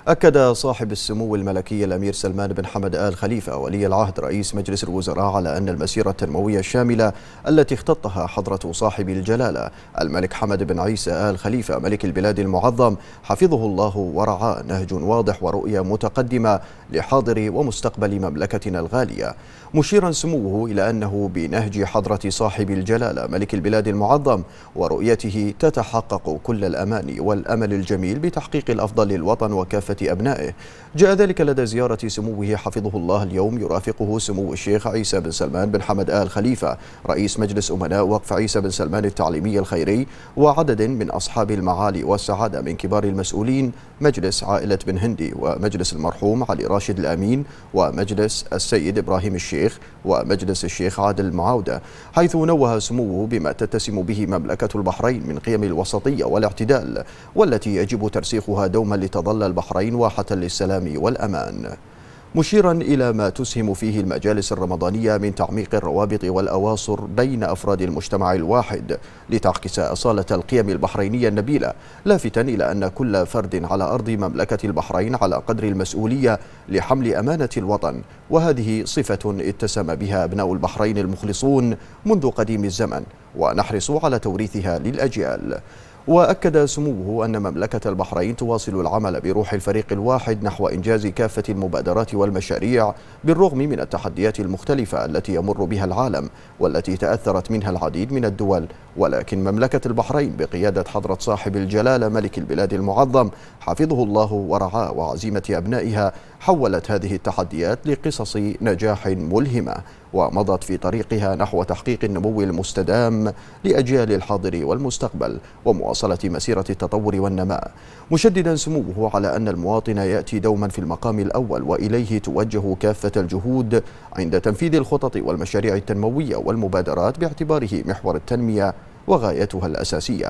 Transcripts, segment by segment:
أكد صاحب السمو الملكي الأمير سلمان بن حمد آل خليفة ولي العهد رئيس مجلس الوزراء على أن المسيرة التنموية الشاملة التي اختطها حضرة صاحب الجلالة الملك حمد بن عيسى آل خليفة ملك البلاد المعظم حفظه الله ورعاه نهج واضح ورؤية متقدمة لحاضر ومستقبل مملكتنا الغالية، مشيرا سموه إلى أنه بنهج حضرة صاحب الجلالة ملك البلاد المعظم ورؤيته تتحقق كل الأماني والأمل الجميل بتحقيق الأفضل للوطن وكافة أبنائه. جاء ذلك لدى زيارة سموه حفظه الله اليوم يرافقه سمو الشيخ عيسى بن سلمان بن حمد آل خليفة رئيس مجلس أمناء وقف عيسى بن سلمان التعليمي الخيري وعدد من أصحاب المعالي والسعادة من كبار المسؤولين مجلس عائلة بن هندي ومجلس المرحوم علي راشد الأمين ومجلس السيد إبراهيم الشيخ ومجلس الشيخ عادل المعاودة، حيث نوه سموه بما تتسم به مملكة البحرين من قيم الوسطية والاعتدال والتي يجب ترسيخها دوما لتظل البحرين واحة للسلام والأمان، مشيرا إلى ما تسهم فيه المجالس الرمضانية من تعميق الروابط والأواصر بين أفراد المجتمع الواحد لتعكس أصالة القيم البحرينية النبيلة، لافتا إلى أن كل فرد على أرض مملكة البحرين على قدر المسؤولية لحمل أمانة الوطن، وهذه صفة اتسم بها أبناء البحرين المخلصون منذ قديم الزمن ونحرص على توريثها للأجيال. وأكد سموه أن مملكة البحرين تواصل العمل بروح الفريق الواحد نحو إنجاز كافة المبادرات والمشاريع بالرغم من التحديات المختلفة التي يمر بها العالم والتي تأثرت منها العديد من الدول، ولكن مملكة البحرين بقيادة حضرة صاحب الجلالة ملك البلاد المعظم حفظه الله ورعاه وعزيمة أبنائها حولت هذه التحديات لقصص نجاح ملهمة ومضت في طريقها نحو تحقيق النمو المستدام لأجيال الحاضر والمستقبل ومواصلة مسيرة التطور والنماء، مشددا سموه على أن المواطن يأتي دوما في المقام الأول وإليه توجه كافة الجهود عند تنفيذ الخطط والمشاريع التنموية والمبادرات باعتباره محور التنمية وغايتها الأساسية.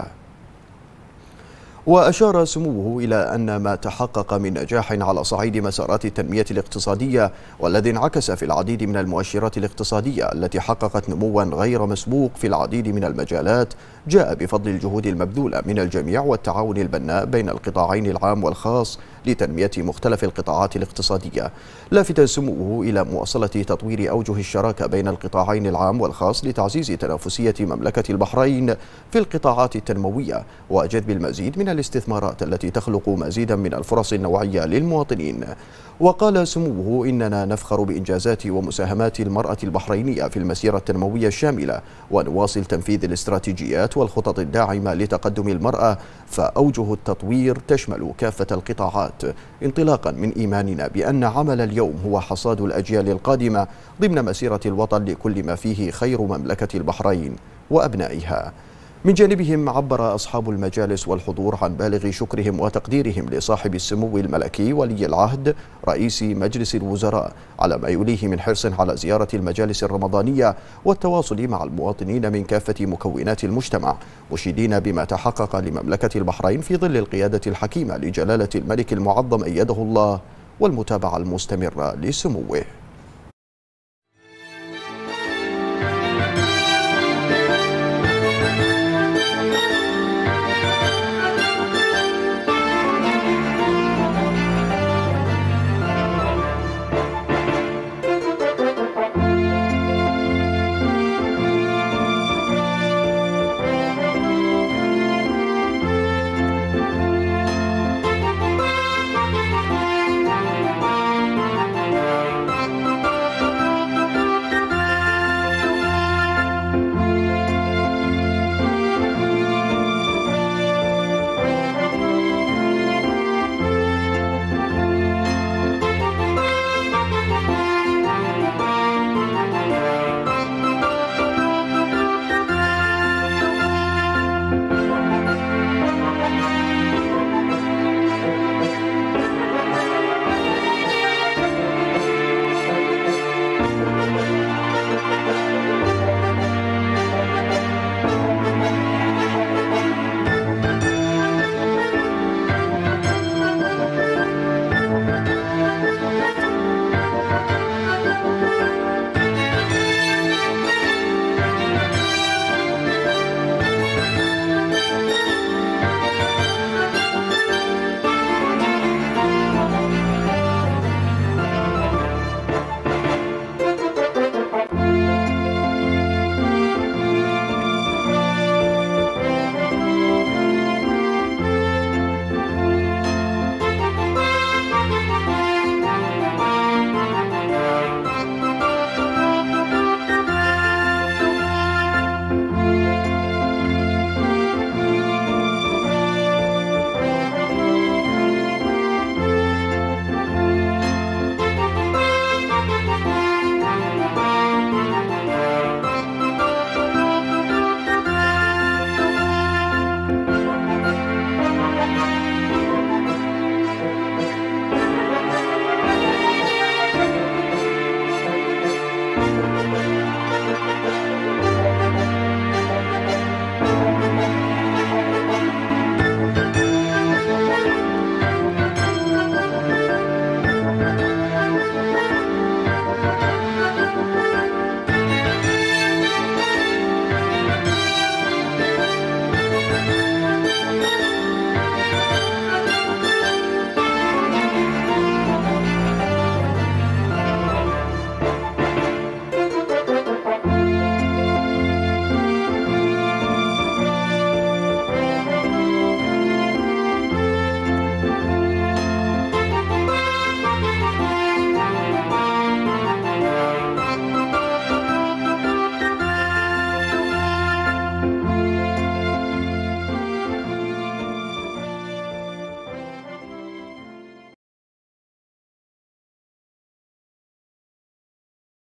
وأشار سموه إلى أن ما تحقق من نجاح على صعيد مسارات التنمية الاقتصادية والذي انعكس في العديد من المؤشرات الاقتصادية التي حققت نموا غير مسبوق في العديد من المجالات جاء بفضل الجهود المبذولة من الجميع والتعاون البناء بين القطاعين العام والخاص لتنمية مختلف القطاعات الاقتصادية، لافتا سموه إلى مواصلة تطوير أوجه الشراكة بين القطاعين العام والخاص لتعزيز تنافسية مملكة البحرين في القطاعات التنموية وجذب المزيد من الاستثمارات التي تخلق مزيدا من الفرص النوعية للمواطنين. وقال سموه إننا نفخر بإنجازات ومساهمات المرأة البحرينية في المسيرة التنموية الشاملة ونواصل تنفيذ الاستراتيجيات والخطط الداعمة لتقدم المرأة، فأوجه التطوير تشمل كافة القطاعات انطلاقا من إيماننا بأن عمل اليوم هو حصاد الأجيال القادمة ضمن مسيرة الوطن لكل ما فيه خير مملكة البحرين وأبنائها. من جانبهم عبر أصحاب المجالس والحضور عن بالغ شكرهم وتقديرهم لصاحب السمو الملكي ولي العهد رئيس مجلس الوزراء على ما يوليه من حرص على زيارة المجالس الرمضانية والتواصل مع المواطنين من كافة مكونات المجتمع، مشيدين بما تحقق لمملكة البحرين في ظل القيادة الحكيمة لجلالة الملك المعظم أيده الله والمتابعة المستمرة لسموه.